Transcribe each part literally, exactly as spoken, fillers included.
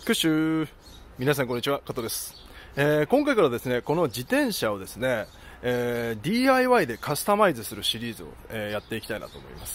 クッシュ皆さんこんにちは、加藤です。えー、今回からですね、この自転車をですね、えー、ディーアイワイ でカスタマイズするシリーズを、えー、やっていきたいなと思います。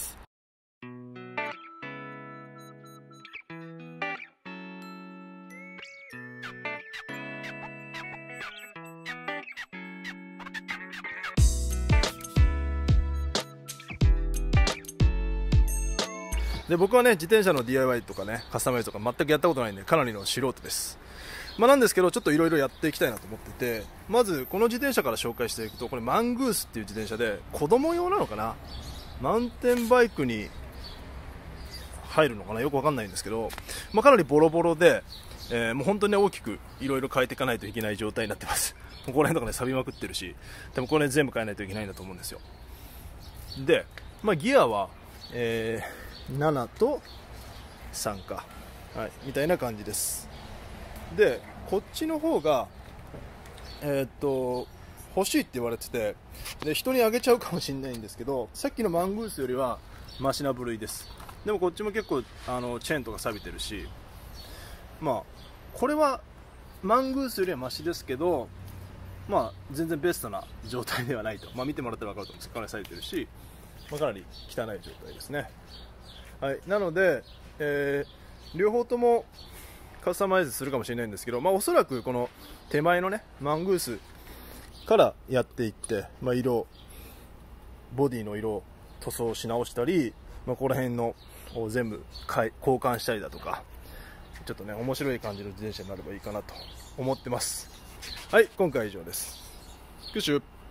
で僕はね、自転車の ディーアイワイ とかね、カスタマイズとか全くやったことないんで、かなりの素人です。まあ、なんですけど、ちょっといろいろやっていきたいなと思ってて、まずこの自転車から紹介していくと、これマングースっていう自転車で、子供用なのかな、マウンテンバイクに入るのかな、よくわかんないんですけど、まあ、かなりボロボロで、えー、もう本当に大きくいろいろ変えていかないといけない状態になってます。ここら辺とかね、錆びまくってるし、でもこれ全部変えないといけないんだと思うんですよ。で、まあ、ギアは、えー、ななとさんか、はい、みたいな感じです。でこっちの方がえー、っと欲しいって言われてて、で人にあげちゃうかもしれないんですけど、さっきのマングースよりはマシな部類です。でもこっちも結構あのチェーンとか錆びてるし、まあこれはマングースよりはマシですけど、まあ全然ベストな状態ではないと、まあ、見てもらったら分かると思うんですけど、かなり錆びてるし、まあ、かなり汚い状態ですね。はい、なので、えー、両方ともカスタマイズするかもしれないんですけど、まあ、おそらくこの手前のねマングースからやっていって、まあ、色ボディの色を塗装し直したり、まあ、ここら辺のを全部交換したりだとか、ちょっとね面白い感じの自転車になればいいかなと思ってます。はい、今回は以上です。クッシュ。